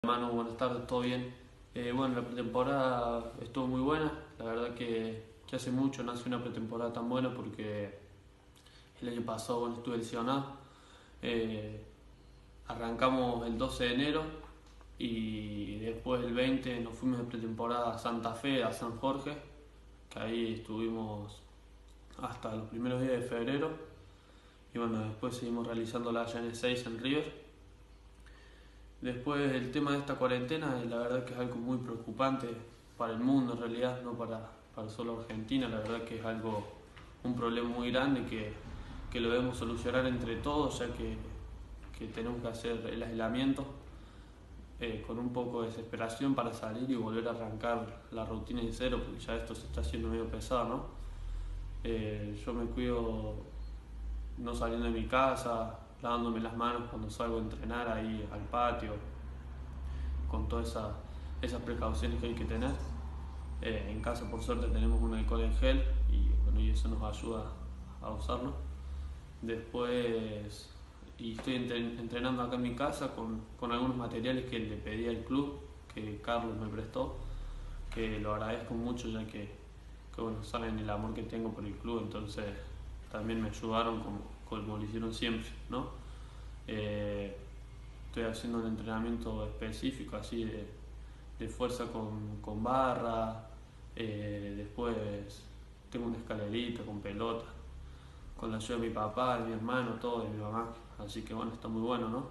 Hermano, buenas tardes, ¿todo bien? Bueno, la pretemporada estuvo muy buena, la verdad que hace mucho no hace una pretemporada tan buena porque el año pasado bueno, estuve lesionado. Eh, Arrancamos el 12 de enero y después el 20 nos fuimos de pretemporada a Santa Fe, a San Jorge, que ahí estuvimos hasta los primeros días de febrero y bueno, después seguimos realizando la N6 en River. Después el tema de esta cuarentena, la verdad que es algo muy preocupante para el mundo en realidad, no para solo Argentina, la verdad que es un problema muy grande que lo debemos solucionar entre todos, ya que tenemos que hacer el aislamiento con un poco de desesperación para salir y volver a arrancar la rutina de cero, porque ya esto se está haciendo medio pesado, ¿no? Yo me cuido no saliendo de mi casa, lavándome las manos cuando salgo a entrenar ahí al patio, con todas esas precauciones que hay que tener. En casa por suerte tenemos un alcohol en gel y, bueno, y eso nos ayuda a usarlo. Después estoy entrenando acá en mi casa con algunos materiales que le pedí al club, que Carlos me prestó, que lo agradezco mucho ya que bueno, saben el amor que tengo por el club, entonces también me ayudaron como lo hicieron siempre, ¿no? Estoy haciendo un entrenamiento específico así de fuerza con barra, después tengo una escalerita con pelota, con la ayuda de mi papá, de mi hermano, todo, de mi mamá, así que bueno, está muy bueno, ¿no?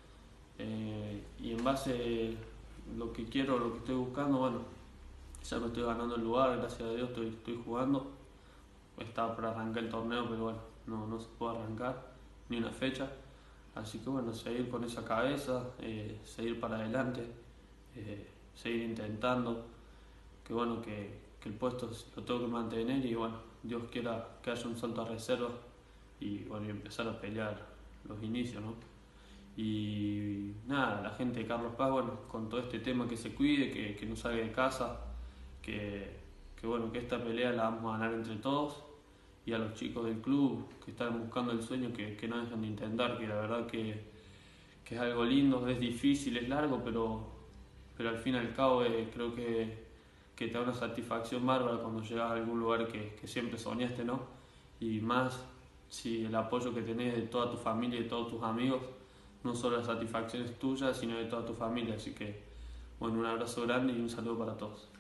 Y en base a lo que quiero, lo que estoy buscando, bueno, ya me estoy ganando el lugar, gracias a Dios estoy jugando. Estaba por arrancar el torneo, pero bueno, no se puede arrancar ni una fecha. Así que bueno, seguir con esa cabeza, seguir para adelante, seguir intentando, que bueno, que el puesto lo tengo que mantener y bueno, Dios quiera que haya un salto a reserva y bueno, y empezar a pelear los inicios, ¿no? Y nada, la gente de Carlos Paz, bueno, con todo este tema que se cuide, que no salga de casa, que bueno, que esta pelea la vamos a ganar entre todos, y a los chicos del club que están buscando el sueño que no dejan de intentar, que la verdad que es algo lindo, es difícil, es largo, pero al fin y al cabo creo que te da una satisfacción bárbara cuando llegas a algún lugar que siempre soñaste, ¿no? Y más si el apoyo que tenés de toda tu familia y de todos tus amigos, no solo la satisfacción es tuya, sino de toda tu familia. Así que, bueno, un abrazo grande y un saludo para todos.